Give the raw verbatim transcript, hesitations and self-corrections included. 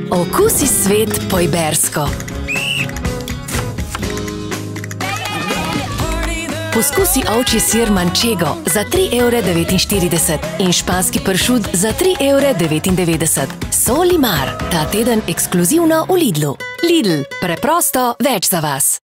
Okusi svet po ibersko. Poskusi ovčji sir manchego za tri evre devetinštirideset in španski pršut za tri evre devetindevetdeset. Solimar, ta teden ekskluzivno v Lidlu. Lidl, preprosto več za vas.